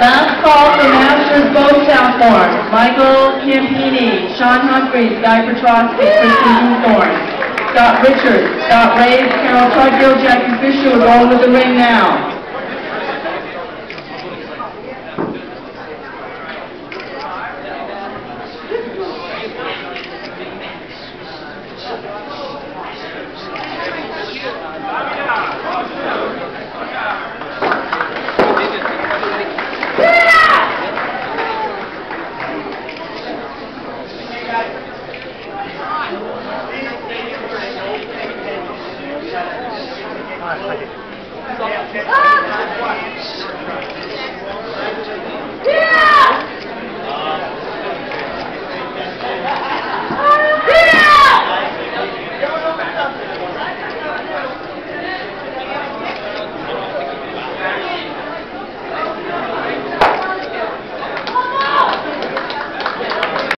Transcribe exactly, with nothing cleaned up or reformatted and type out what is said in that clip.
Last call for Masters both Southbourne. Michael Campini, Sean Humphreys, Guy Petrosky, Kristen Hawthorne, Scott Richards, Scott Raves, Carol Tuggill, Jackie Fisher are going with the ring now.